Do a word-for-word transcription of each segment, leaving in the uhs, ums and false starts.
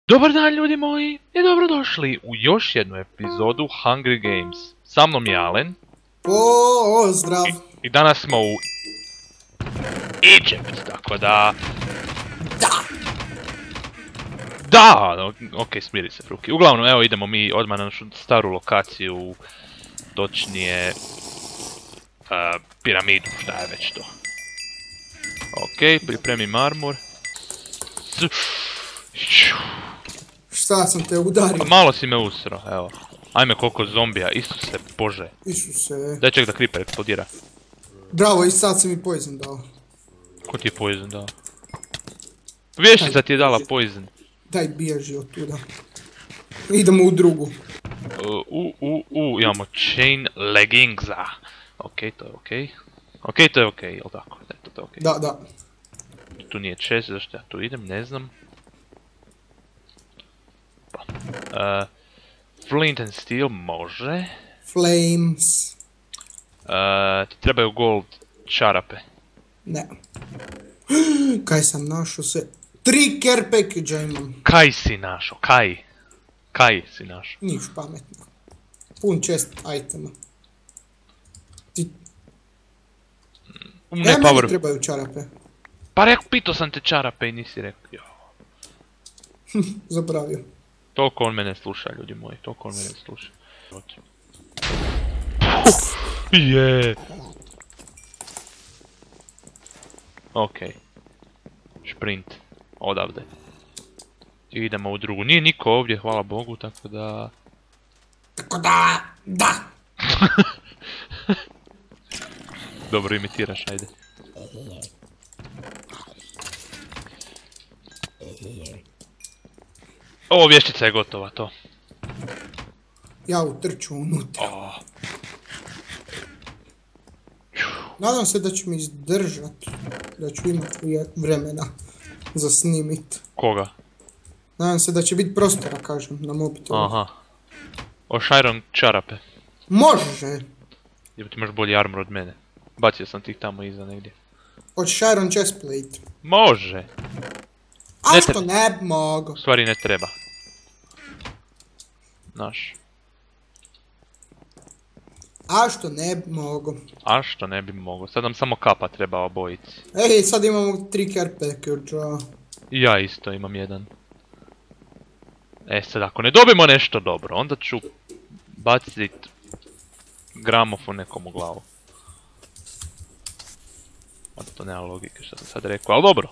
Dobar dan ljudi moji i dobrodošli u još jednu epizodu Hungry Games. Sa mnom je Alen. Pozdrav! I, i danas smo u Egypt, tako da... Da! Da! Ok, smiri se Fruki. Uglavnom, evo idemo mi odmah na našu staru lokaciju, točnije... Uh, piramidu, šta je već to. Ok, pripremi marmor. Šta sam te udario? Malo si me usro, evo. Ajme koliko zombija, Isuse Bože. Isuse. Daj ček da creeper eksplodira. Bravo, i sad si mi poison dao. Ko ti je poison dao? Vještica ti je dala poison. Daj bježi od tuda. Idemo u drugu. Uh, u, u, u, imamo chain leggingsa. Ok, to je ok. Ok, to je ok, jel tako? Ne, to, to je ok. Da, da. Tu nije chest, zašto ja tu idem, ne znam. Pa. Uh, flint and steel može. Flames. Uh, ti trebaju gold čarape. Ne. Kaj sam našao se? Tri care package-a imam. Kaj si našo? Kaj? Kaj si našo? Niš pametno. Pun chest itema. Ti... Ne, E, power. meni trebaju čarape. Pa rekao, pitao sam te čarape i nisi rekao. Jo. Zaboravio. Toliko on mene sluša, ljudi moji, toliko on mene sluša. Je. Okej. Šprint. Odavde. I idemo u drugu. Nije niko ovdje, hvala Bogu, tako da... Tako da, da! Dobro imitiraš, ajde. Ovo vještica je gotova, to. Ja utrču unutra. Oh. Nadam se da će mi izdržat. Da ću imat vremena za snimit. Koga? Nadam se da će biti prostora, kažem, na mobitelu. Aha. Oš iron čarape. Može! Jer ti imaš bolji armor od mene. Bacio sam ti ih tamo iza negdje. Hoćeš iron chestplate. Može! A Ne što treba. ne bi mogo? U stvari ne treba. Znaš. A što ne bi mogo? A što ne bi mogao? Sad nam samo kapa treba obojici. Ej, sad imamo tri care package-a. I ja isto imam jedan. E sad ako ne dobimo nešto dobro, onda ću bacit gramofon nekom u glavu. Onda to nema logike što sam sad rekao, ali dobro.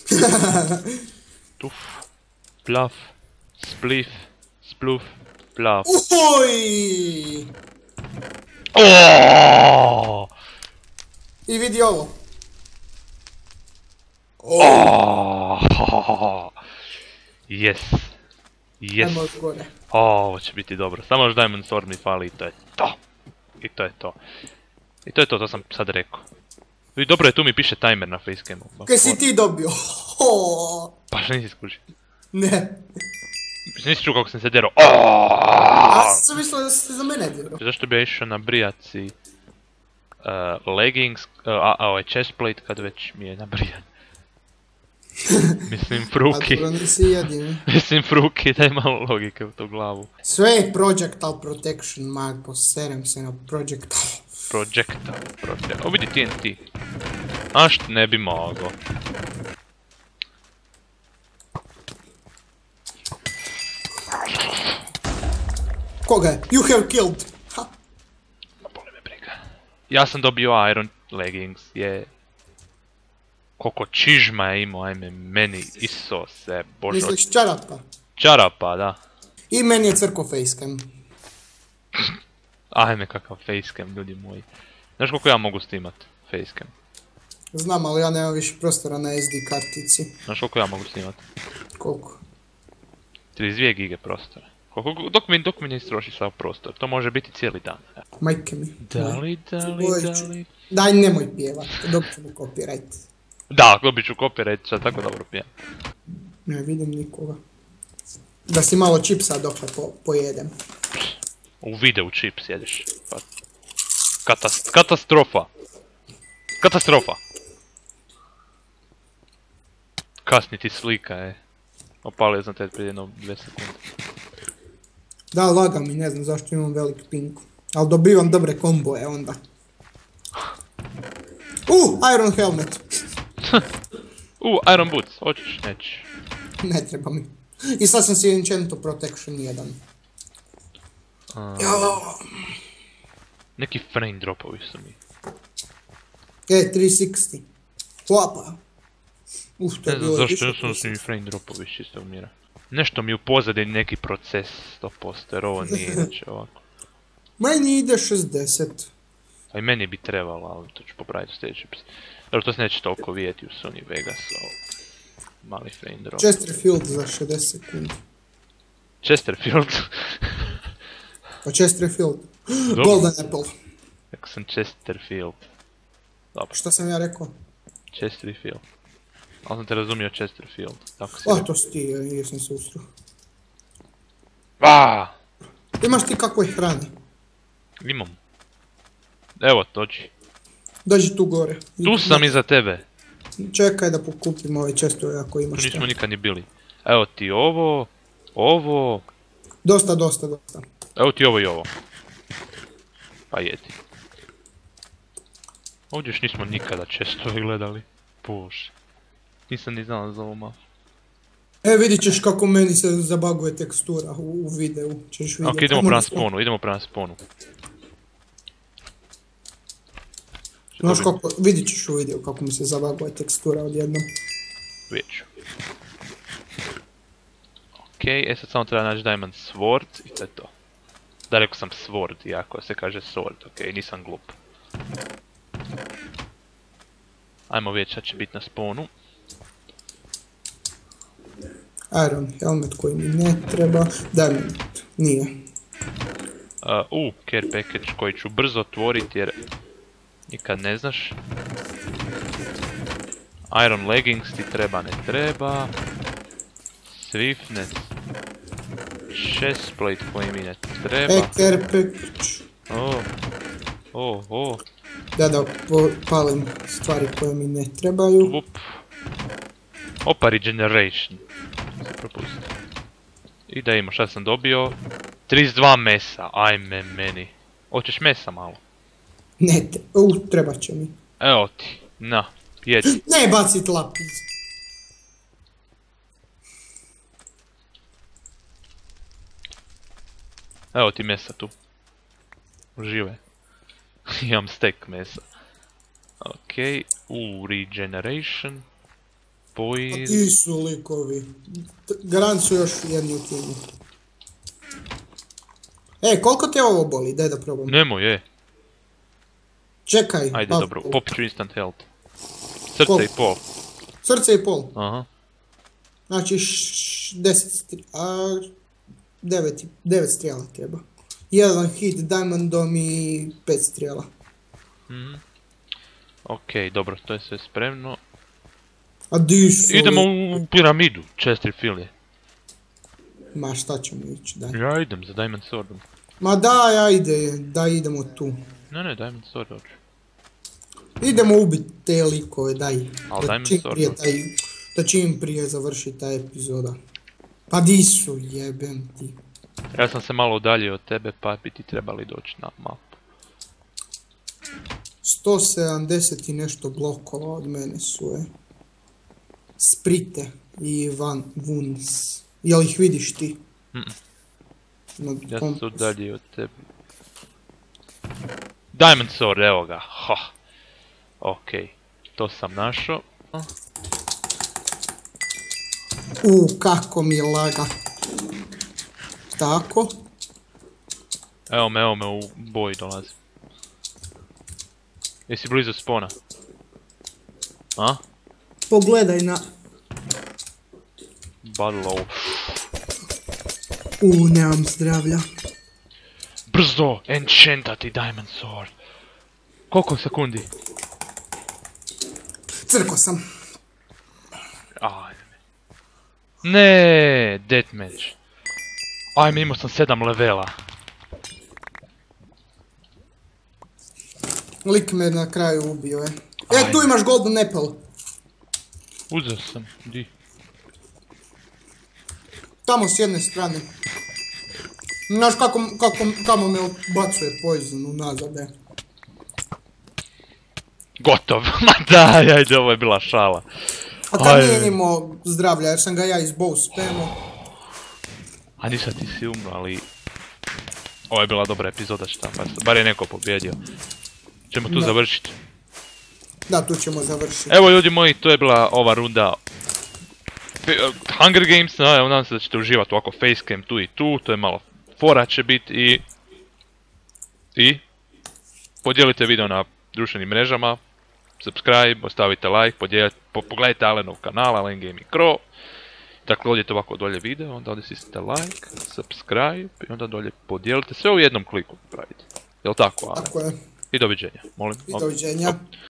Tuf, plaf, splif, spluf, plaf. Uhoj! Oooo! I vidi ovo. Oooo! Yes. Yes. Ajmo gore. O, ovo će biti dobro. Samo još Diamond Sword mi fali i to je to. I to je to. I to je to, to sam sad rekao. I dobro je, tu mi piše timer na facecamu. Kaj si ti dobio? Ho! Pa što nisi skuži? Ne. Nisi čuo kako sam se derao. Ja sam mislila da si za mene djelo. Zašto bi ja išao na brijaci uh, leggings, uh, a, a ovaj chestplate kad već mi je na brijan. Mislim Fruki. A dobro nisi jedini. Mislim Fruki, daj malo logike u tu glavu. Sve je projectile protection, mag, poserem se na projectile. Projectile, projectile. O vidi T N T. A što ne bi mogao. Koga je? You have killed! Ha! Boli me briga. Ja sam dobio iron leggings, je... Koliko čižma je imao, ajme meni, Isose, Bože. Misliš čarapa? Čarapa, da. I meni je crko facecam. Ajme kakav facecam, ljudi moji. Znaš koliko ja mogu snimat facecam? Znam, ali ja nemam više prostora na S D kartici. Znaš koliko ja mogu snimat? Koliko? trideset dvije gige prostora. Koliko, dok mi, dok mi ne istroši sav prostor, to može biti cijeli dan. Majke mi. Da li, da li, Oj, da ču- li... Daj, nemoj pjevat, dobit ćemo copyright. Da, dobit ću copyright, sad tako dobro pijem. Ne vidim nikoga. Da si malo čipsa dok po, pojedem. U videu chips jedeš. Pa... Katast katastrofa. Katastrofa. Kasni ti slika, e. Opalio sam te prije jedno dvije sekunde. Da, laga mi, ne znam zašto imam velik ping. Ali dobivam dobre komboje onda. Uh, Iron Helmet. uh, Iron Boots, hoćeš, nećeš. Ne treba mi. I sad sam si Enchanto Protection jedan. Uh, Jo. neki frame dropovi su mi. E, tristo šezdeset. Hopa. Uf, to je Ne znam bilo zašto više jednostavno su mi frame dropovi iz čistog mira. Nešto mi u pozadini neki proces sto posto jer ovo nije inače ovako. Meni ide šezdeset. A i meni bi trebalo, ali to ću popraviti u sljedeći pis. Dobro, to se neće toliko vidjeti u Sony Vegas, mali frame drop. Chesterfield za šezdeset sekundi. Chesterfield. Pa Chesterfield. Dobro. Golden Apple. Rekao sam Chesterfield. Dobro, Šta sam ja rekao? Chesterfield. Ali sam te razumio Chesterfield. Tako si O, rekao. to si ti, jesam se ustro. Aaaa! Imaš ti kakve hrane? Imam. Evo, dođi. Dođi tu gore. Tu sam iza tebe. Čekaj da pokupim ove čestove ako Tu imaš šta. nismo nikad ni bili. Evo ti ovo, ovo, Dosta, dosta, dosta. evo ti ovo i ovo. Pa jedi. Ovdje još nismo nikada čestove gledali. Bože. Nisam ni znao za ovo mapu. E, vidit ćeš kako meni se zabaguje tekstura u, u videu. Ćeš vidjeti. Ok, idemo Ajmo prema da- sponu, idemo prema sponu. Znaš kako, vidit ćeš u videu kako mi se zabaguje tekstura odjednom. Vidjet ću. Ok, e sad samo treba naći Diamond Sword i to je to. Da, rekao sam Sword, iako se kaže Sword, ok, nisam glup. Ajmo vidjeti šta će biti na sponu. Iron helmet koji mi ne treba. Diamond, nije. Uh, uh, care package koji ću brzo otvoriti jer nikad ne znaš. Iron leggings ti treba, ne treba. Swiftness. Chestplate koji mi ne treba. E, care package. Oh, oh, oh. Da, da po- palim stvari koje mi ne trebaju. Up. Opa, regeneration. Se propusti. I da ima, šta sam dobio? trideset dva mesa, ajme meni. Hoćeš mesa malo? Ne, te, uh, treba će mi. Evo ti, na, jedi. Ne bacit lapis. Evo ti mesa tu. Uživaj. Imam stek mesa. Okej, u regeneration. A Poise. ti su likovi. T- Garant su još jedni u timu. E, koliko te ovo boli? Daj da probam. Nemoj, je. Čekaj. Ajde, pa- dobro, popit ću instant health. Srce Koliko? i pol. Srce i pol. Aha. Znači, š- deset stri... A, devet, i- devet strijela treba. Jedan hit diamondom i pet strijela. Mhm. Okej, dobro, to je sve spremno. A di su... Idemo u piramidu, Chesterfield je. Ma šta ćemo ići, daj. Ja idem za Diamond Swordom. Ma daj, ajde, da idemo tu. Ne, ne, Diamond Sword hoću. Idemo ubiti te likove, daj. Al Da Diamond čim Sword prije hoću. taj... Da čim prije završi ta epizoda. Pa di su, jebem ti. Ja sam se malo udaljio od tebe, pa bi ti trebali doći na mapu. sto sedamdeset i nešto blokova od mene su, e. Sprite i Van Vuns. Jel ih vidiš ti? Mm-mm. Na Ja sam se kompasu. udaljio od tebe. Diamond Sword, evo ga, ha. Okej, to sam našao. U, kako mi laga. Tako. Evo me, evo me u boj dolazi. Jesi blizu spona? A? Pogledaj na... Badlow. U, nemam zdravlja. Brzo! Enchantati Diamond Sword. Koliko sekundi? Crko sam. Ajme. Ne, deathmatch. Ajme, imao sam sedam levela. Lik me na kraju ubio, e. E, Ajde. tu imaš golden apple. Uzeo sam, di? Tamo s jedne strane. Znaš kako, kako, kamo me odbacuje poison unazad, e. Gotov, ma daj, ajde, ovo je bila šala. A kad nije imao zdravlja, jer sam ga ja iz bow spamao. A nisam ti si umro, ali... Ovo je bila dobra epizoda, šta, bar je neko pobjedio. Ćemo tu završiti. Da, tu ćemo završiti. Evo ljudi moji, to je bila ova runda Hunger Games, no, evo, nadam se da ćete uživati ovako facecam tu i tu, to je malo fora će biti i... I... Podijelite video na društvenim mrežama, subscribe, ostavite like, podijelite, po, pogledajte Alenov kanal, Alen Gaming Crow. Dakle, odjete ovako dolje video, onda ovdje stisnite like, subscribe i onda dolje podijelite, sve u jednom kliku pravite. Jel' tako, Alen? Tako je. I doviđenja, molim. I doviđenja.